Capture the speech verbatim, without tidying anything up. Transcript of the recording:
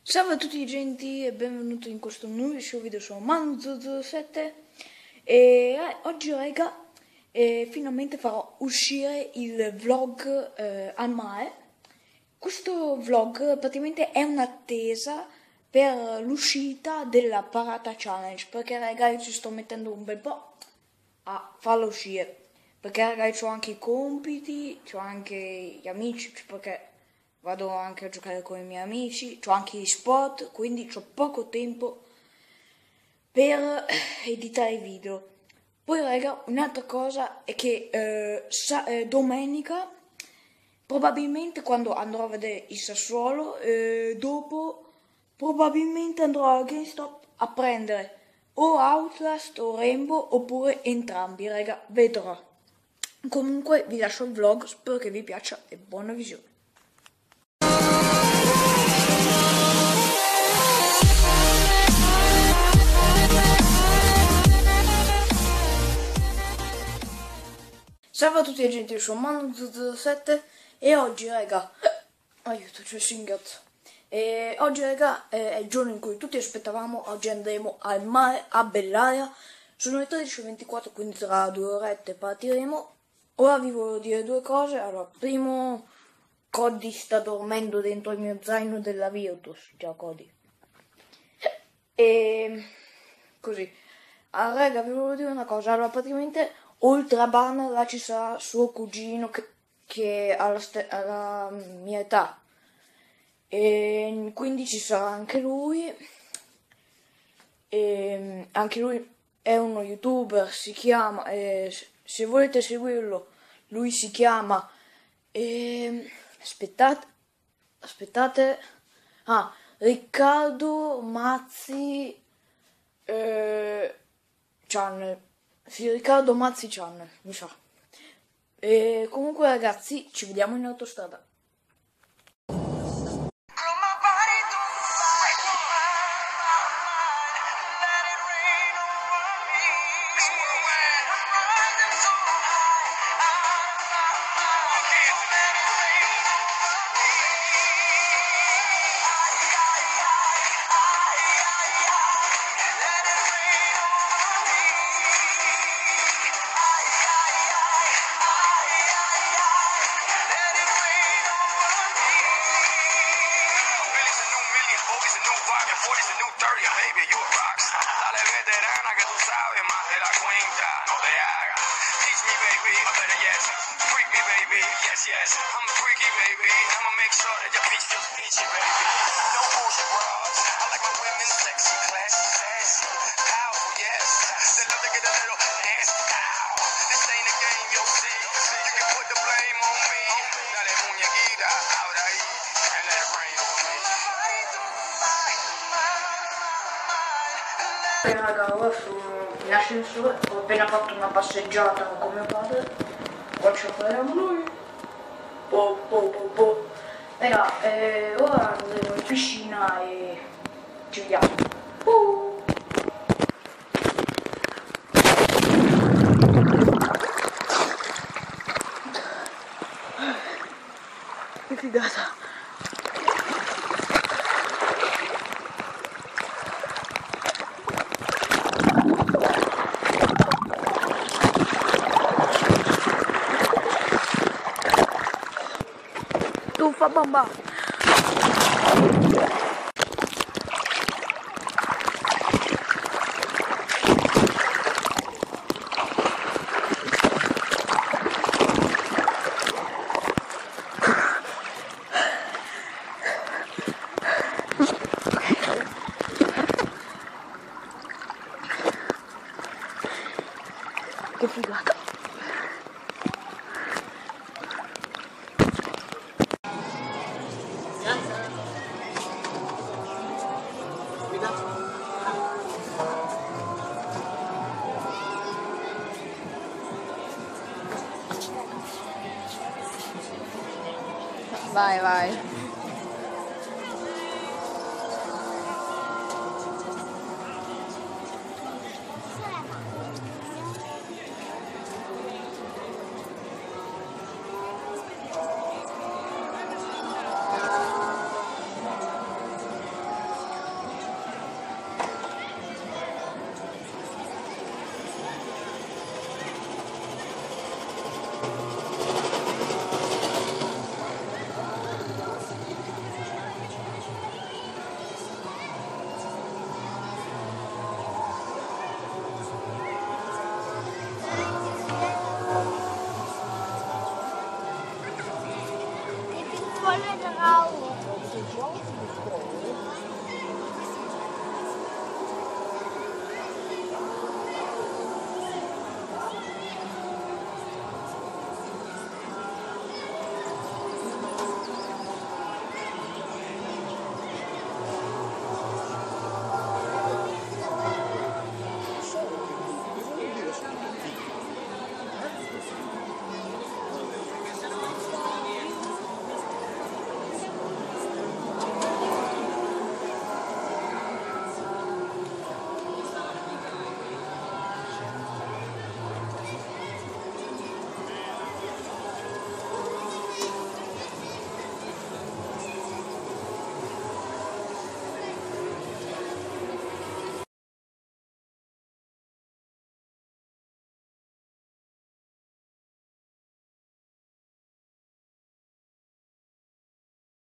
Salve a tutti genti e benvenuti in questo nuovissimo video, sono Manu zero zero sette e eh, oggi raga eh, finalmente farò uscire il vlog eh, al mare. Questo vlog praticamente è un'attesa per l'uscita della Parata Challenge, perché raga io ci sto mettendo un bel po' a farla uscire, perché raga ho anche i compiti, ho anche gli amici, perché vado anche a giocare con i miei amici, ho anche gli sport, quindi ho poco tempo per editare i video. Poi raga, un'altra cosa è che eh, sa- eh, domenica, probabilmente quando andrò a vedere il Sassuolo, eh, dopo probabilmente andrò a GameStop a prendere o Outlast o Rainbow oppure entrambi, raga, vedrò. Comunque vi lascio il vlog, spero che vi piaccia e buona visione. Salve a tutti e gente, io sono Manu zero zero sette e oggi raga, aiuto, c'è il singhiozzo. E oggi raga è il giorno in cui tutti aspettavamo, oggi andremo al mare a Bellaria, sono le tredici e ventiquattro, quindi tra due orette partiremo. Ora vi voglio dire due cose. Allora, primo, Cody sta dormendo dentro il mio zaino della Virtus, ciao Cody. E così, allora raga vi volevo dire una cosa, allora praticamente oltre a Banner là ci sarà suo cugino che, che ha la, la mia età e quindi ci sarà anche lui e anche lui è uno youtuber, si chiama, eh, se volete seguirlo lui si chiama eh, aspettate aspettate ah Riccardo Mazzi eh, Channel. Sì, Riccardo Mazzi Channel, mi sa. E comunque ragazzi, ci vediamo in autostrada. forty's a new thirty, baby, you a rockstar. Dale veterana que tú sabes más de la cuenta, no te hagas. Teach me, baby, I better yes. Freak me, baby, yes, yes. I'm freaky, baby. I'ma make sure that your bitch feels peachy, baby. No bullshit bras. I like my women sexy, classy, sassy, powerful, yes. They love to get a little nasty. Ow. This ain't a game, yo, see. You can put the blame on me. Dale muñequita, abra ahí, and let it rain on me. Raga, ora sono in ascensore, ho appena fatto una passeggiata con mio padre, poi ci operiamo noi, po po po po. Raga, eh, ora andremo in piscina e ci vediamo. Uh. Che figata! Tuffa bomba! Che figata! Vai, vai.